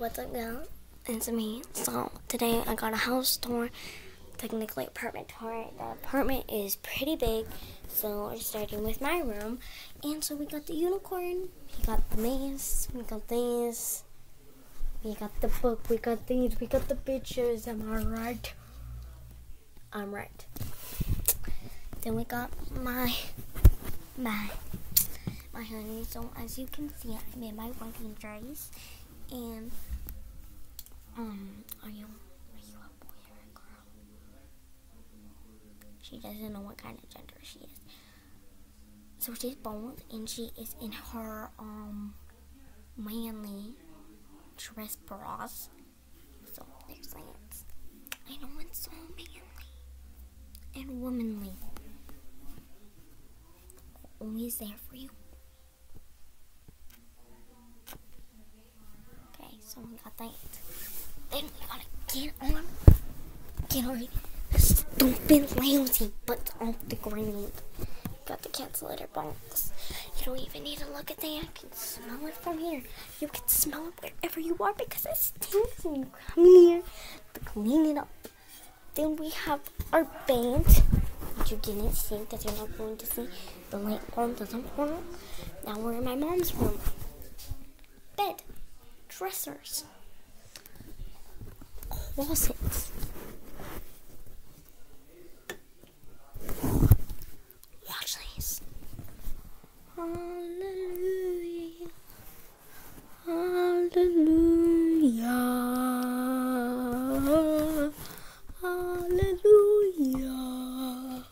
what's up, guys? It's me. So today I got a house tour, technically apartment tour. The apartment is pretty big, so we're starting with my room. And so we got the unicorn, we got the maze, we got these, we got the book, we got these, we got the pictures. Am I right? I'm right. Then we got my honey. So as you can see, I'm in my working dress. And are you a boy or a girl? She doesn't know what kind of gender she is. So she's both, and she is in her manly dress bras. So there's that. I know it's so manly and womanly. Always there for you. Okay, so we got that. Then we gotta get on the stupid lazy butts off the ground. Got the cat's litter box. You don't even need to look at that. You can smell it from here. You can smell it wherever you are because it stinks and you come here to clean it up. Then we have our bed, which you didn't see because you're not going to see. The light bulb doesn't work. Now we're in my mom's room. Bed, dressers, closets, watch these. Hallelujah, hallelujah, hallelujah.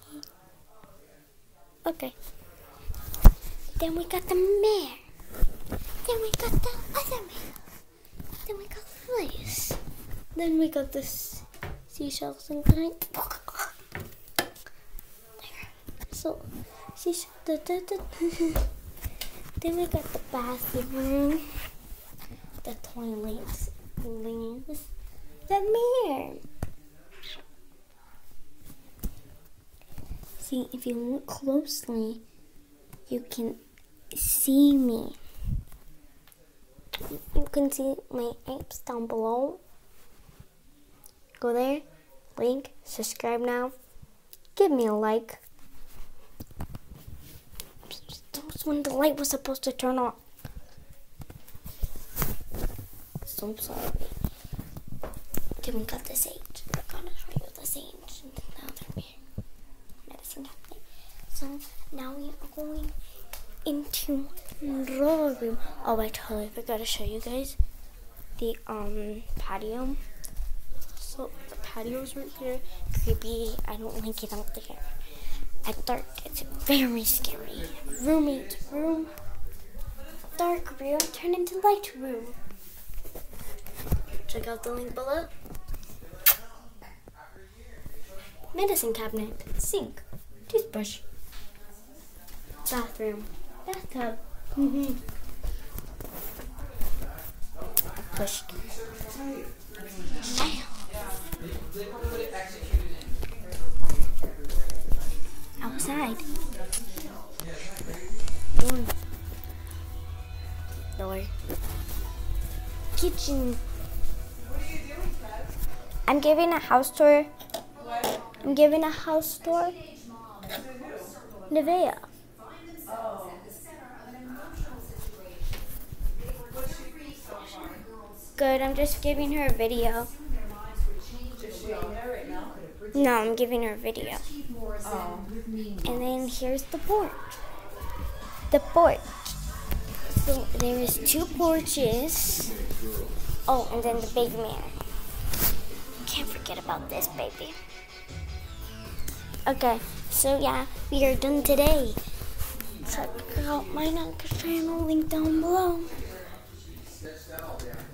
Okay. Then we got the mare. Then we got the other mare. Then we got this. Then we got this seashells and kind. So, then we got the bathroom, the toilets, the mirror. See, if you look closely, you can see me. You can see my apes down below. Go there, link, subscribe now. Give me a like. That was when the light was supposed to turn on. So sorry. Then we got the sage. I'm gonna show you the sage. Now they're here. Medicine cabinet. So now we are going into the room. Oh, I totally forgot to show you guys the patio. So the patio's right here. Creepy. I don't like it out there. At dark, it's very scary. Roommate's room. Dark room turn into light room. Check out the link below. Medicine cabinet, sink, toothbrush, bathroom, bathtub. Push. Outside. Door. Kitchen. I'm giving a house tour. I'm giving a house tour. Nevea. Good, I'm just giving her a video. No, I'm giving her a video. Oh. And then here's the porch. The porch. So there is 2 porches. Oh, and then the big mirror. Can't forget about this baby. Okay, so yeah, we are done today. Check out my Nugget channel, link down below.